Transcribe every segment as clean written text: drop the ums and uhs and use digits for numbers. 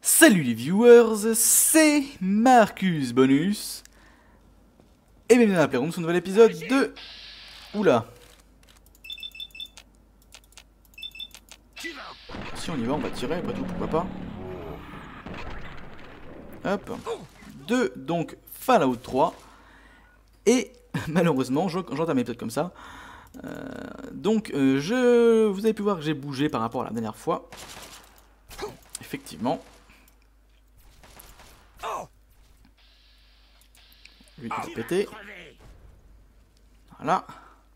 Salut les viewers, c'est Marcus Bonus. Et bienvenue dans la Playroom sur un nouvel épisode de... Oula. Si on y va, on va tirer, après tout, pourquoi pas. Hop. Donc Fallout 3. Et malheureusement, j'entame l'épisode comme ça. Vous avez pu voir que j'ai bougé par rapport à la dernière fois. Effectivement. Lui, il va péter. Voilà.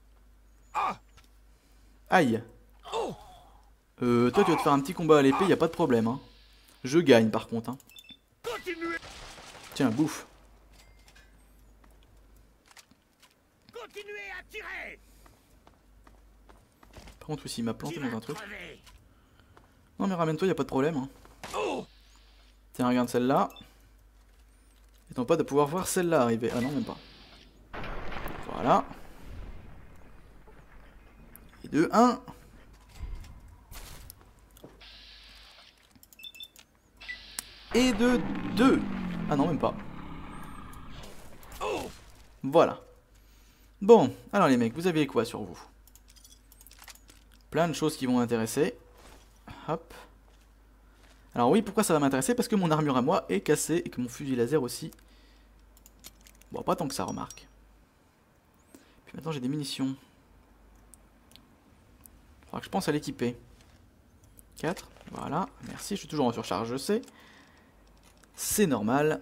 Aïe. Toi, tu vas te faire un petit combat à l'épée, y a pas de problème. Hein. Je gagne par contre. Hein. Tiens, bouffe. Continuez à tirer. Par contre, aussi, il m'a planté dans un truc. Non, mais ramène-toi, y a pas de problème. Hein. Tiens, regarde celle-là. Étant pas de pouvoir voir celle-là arriver. Ah non, même pas. Voilà. Et 2, 1. Et de 2. Ah non, même pas. Voilà. Bon, alors les mecs, vous avez quoi sur vous? Plein de choses qui vont m'intéresser. Hop. Alors oui, pourquoi ça va m'intéresser? Parce que mon armure à moi est cassée et que mon fusil laser aussi. Bon, pas tant que ça, remarque. Puis maintenant j'ai des munitions. Faudra que je pense à l'équiper. 4, voilà, merci, je suis toujours en surcharge, je sais. C'est normal.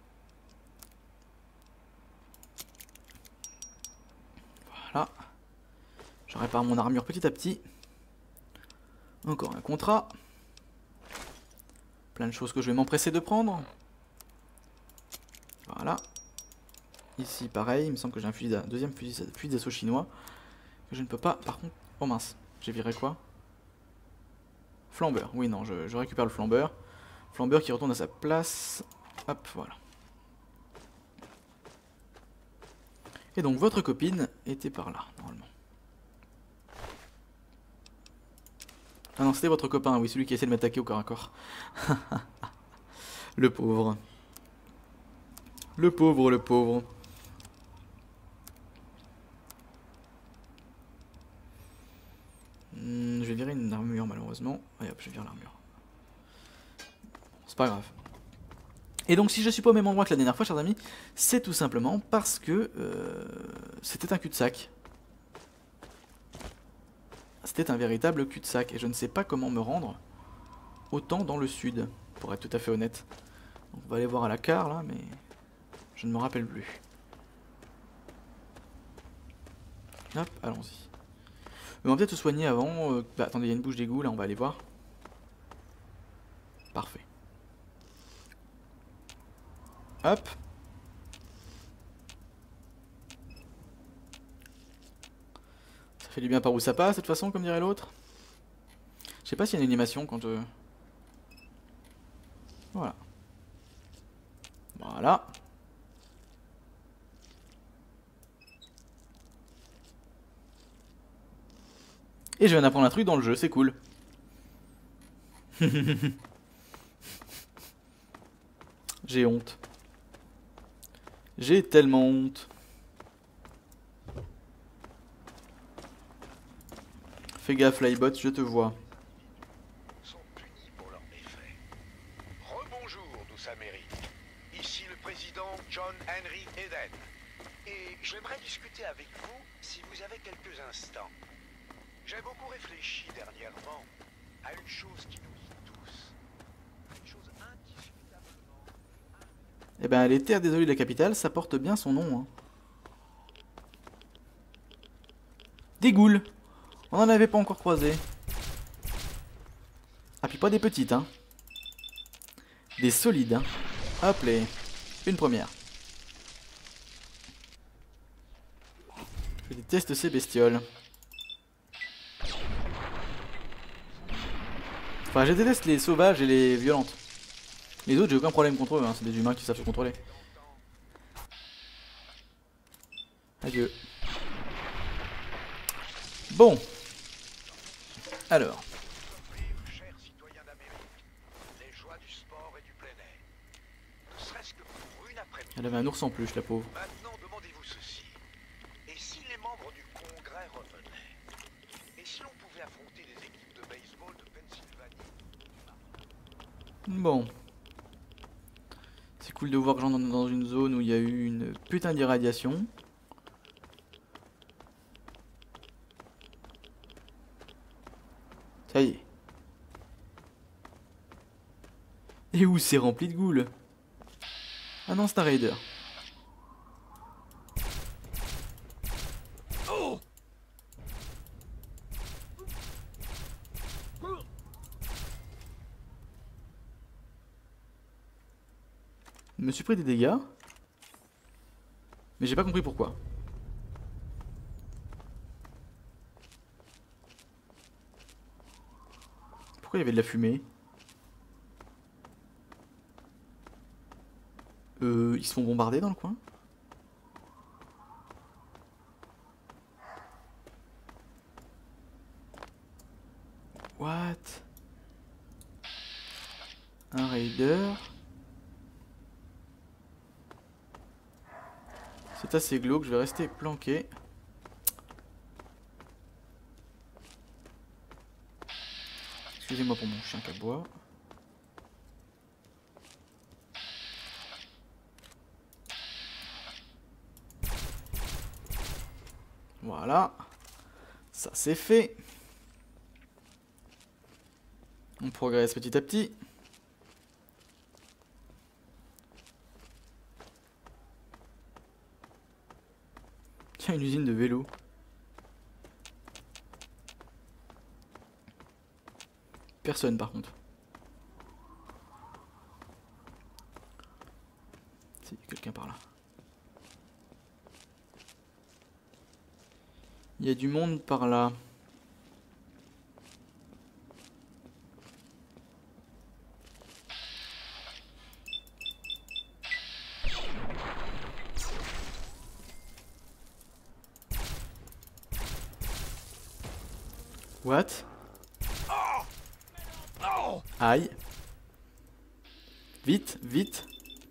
Voilà. Je répare mon armure petit à petit. Encore un contrat. Plein de choses que je vais m'empresser de prendre. Voilà. Ici pareil, il me semble que j'ai un deuxième fusil d'assaut chinois. Que je ne peux pas, par contre... Oh mince, j'ai viré quoi? Flambeur, oui non, je récupère le flambeur. Flambeur qui retourne à sa place. Hop, voilà. Et donc votre copine était par là, normalement. Ah non, c'était votre copain, oui, celui qui essaie de m'attaquer au corps à corps. Le pauvre. Le pauvre, le pauvre. Je vais virer une armure, malheureusement. Allez hop, je vire l'armure. C'est pas grave. Et donc, si je suis pas au même endroit que la dernière fois, chers amis, c'est tout simplement parce que c'était un cul-de-sac. C'était un véritable cul-de-sac et je ne sais pas comment me rendre autant dans le sud, pour être tout à fait honnête. Donc, on va aller voir à la carte là, mais je ne me rappelle plus. Hop, allons-y. On va peut-être se soigner avant. Bah, attendez, il y a une bouche d'égout là, on va aller voir. Parfait. Hop. Ça fait du bien par où ça passe, de toute façon, comme dirait l'autre. Je sais pas s'il y a une animation quand... Voilà. Voilà. Et je viens d'apprendre un truc dans le jeu, c'est cool. J'ai honte. J'ai tellement honte. Fais gaffe, Livebot, je te vois. Sont punis pour leurs méfaits. Rebonjour, Douce Amérique. Ici le président John Henry Eden. Et j'aimerais discuter avec vous si vous avez quelques instants. J'ai beaucoup réfléchi dernièrement à une chose qui nous lie tous. Une chose indiscutablement... Eh ben, les terres désolées de la capitale, ça porte bien son nom. Hein. Des goules. On n'en avait pas encore croisé. Ah, puis pas des petites, hein. Des solides, hein. Hop, une première. Je déteste ces bestioles. Enfin, je déteste les sauvages et les violentes. Les autres, j'ai aucun problème contre eux, hein. C'est des humains qui savent se contrôler. Adieu. Bon. Alors. Chers citoyens d'Amérique, les joies du sport et Elle avait un ours en peluche, la pauvre. Maintenant, demandez-vous ceci. Et si les membres du Congrès revenaient? Et si l'on pouvait affronter les équipes de baseball de Pennsylvanie? Bon. C'est cool de voir que j'entre dans une zone où il y a eu une putain d'irradiation. Ça y est. Et où c'est rempli de ghouls? Ah non, c'est un raider. Je me suis pris des dégâts. Mais j'ai pas compris pourquoi. Pourquoi il y avait de la fumée? Ils se font bombarder dans le coin? What? Un raider. C'est assez glauque, je vais rester planqué. Excusez-moi pour mon chien qui aboie. Voilà. Ça c'est fait. On progresse petit à petit. Tiens, une usine de vélo. Personne par contre. Si, quelqu'un par là. Il y a du monde par là. What? Aïe. Vite, vite.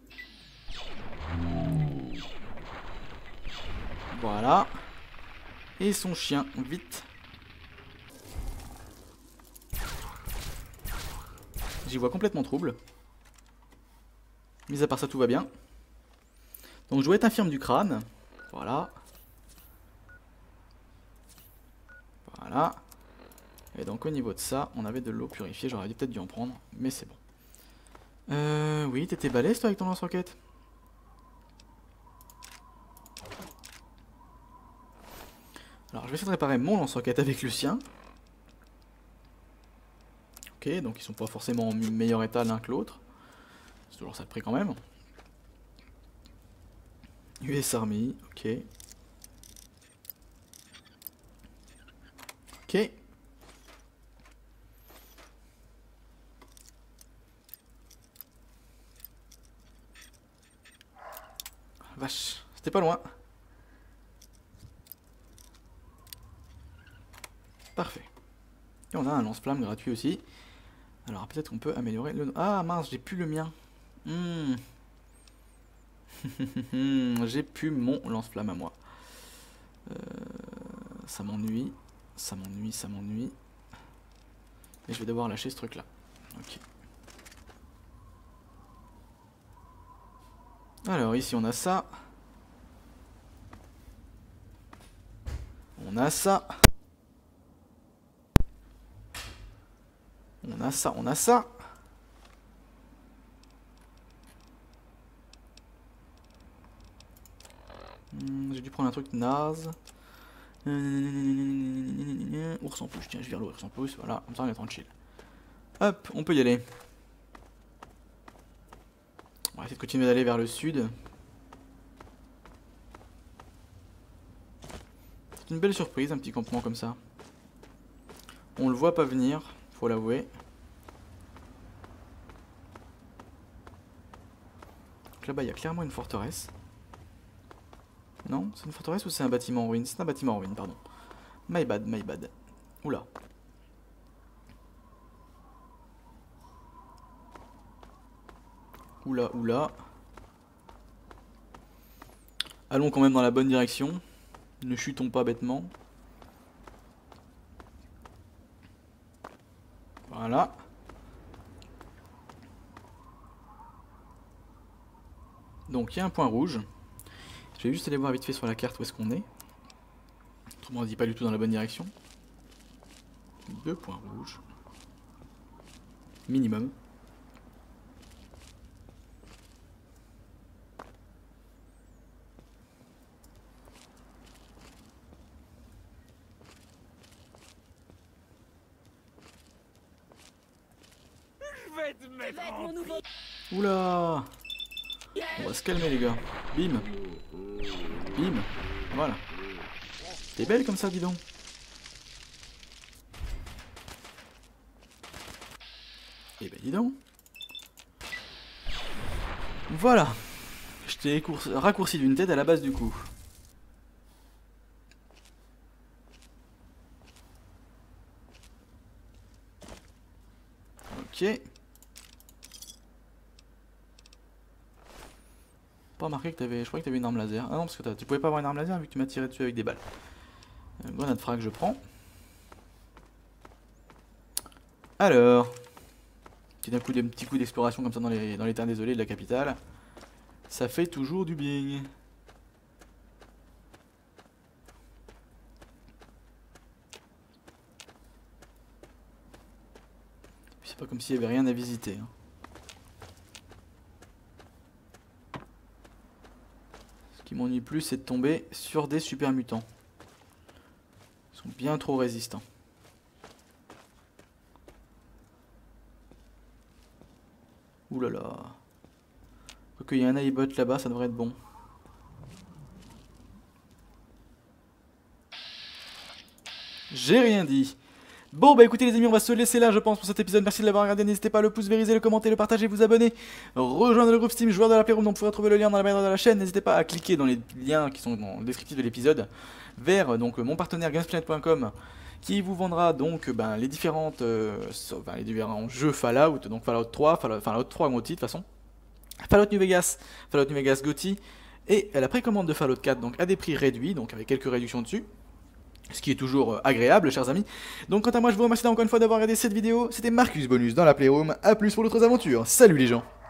Voilà. Et son chien, vite. J'y vois complètement trouble. Mis à part ça, tout va bien. Donc je dois être infirme du crâne. Voilà. Voilà. Et donc au niveau de ça, on avait de l'eau purifiée. J'aurais peut-être dû en prendre, mais c'est bon. Oui, t'étais balèze toi avec ton lance-roquette. Alors je vais essayer de réparer mon lance-roquette avec le sien. Ok, donc ils sont pas forcément en meilleur état l'un que l'autre. C'est toujours ça de prix quand même. US Army, ok. Ok. Vache, c'était pas loin. Parfait. Et on a un lance-flamme gratuit aussi. Alors peut-être qu'on peut améliorer le... Ah mince, j'ai plus le mien. J'ai plus mon lance-flamme à moi. Ça m'ennuie. Ça m'ennuie, ça m'ennuie. Et je vais devoir lâcher ce truc-là. Ok. Alors ici on a ça. On a ça. On a ça, on a ça. J'ai dû prendre un truc naze. Ours en plus, tiens, je vire l'ours en plus. Voilà, comme ça on est tranquille. Hop, on peut y aller. On va essayer de continuer d'aller vers le sud. C'est une belle surprise, un petit campement comme ça. On le voit pas venir, faut l'avouer. Là-bas, il y a clairement une forteresse. Non, c'est une forteresse ou c'est un bâtiment en ruine? C'est un bâtiment en ruine, pardon. My bad, my bad. Oula. Oula, oula. Allons quand même dans la bonne direction. Ne chutons pas bêtement. Voilà. Donc il y a un point rouge. Je vais juste aller voir vite fait sur la carte où est-ce qu'on est. Autrement dit, pas du tout dans la bonne direction. 2 points rouges. Minimum. Oula! On va se calmer les gars. Bim! Bim! Voilà. T'es belle comme ça, dis donc. Eh ben dis donc. Voilà. Je t'ai raccourci d'une tête à la base du coup. Ok. Pas remarqué que t'avais. Je croyais que t'avais une arme laser. Ah non, parce que tu pouvais pas avoir une arme laser vu que tu m'as tiré dessus avec des balles. Grenade frag, je prends. Alors. Petit coup, des petits coups d'exploration comme ça dans les terres désolées de la capitale. Ça fait toujours du bien. C'est pas comme s'il y avait rien à visiter. Hein. Ce qui m'ennuie plus, c'est de tomber sur des super mutants. Ils sont bien trop résistants. Ouh là là. Quoique il y a un iBot là-bas, ça devrait être bon. J'ai rien dit. Bon bah écoutez les amis, on va se laisser là je pense pour cet épisode. Merci de l'avoir regardé, n'hésitez pas à le pouce vériser, le commenter, le partager, vous abonner, rejoindre le groupe Steam joueur de la Playroom dont vous pourrez trouver le lien dans la barre de la chaîne. N'hésitez pas à cliquer dans les liens qui sont dans le descriptif de l'épisode vers donc mon partenaire gamesplanet.com qui vous vendra donc les différents jeux Fallout, donc Fallout 3, Fallout 3 en titre de toute façon, Fallout New Vegas GOTY et la précommande de Fallout 4 donc à des prix réduits, donc avec quelques réductions dessus. Ce qui est toujours agréable, chers amis. Donc quant à moi, je vous remercie encore une fois d'avoir regardé cette vidéo. C'était Marcus Bonus dans la Playroom. A plus pour d'autres aventures. Salut les gens.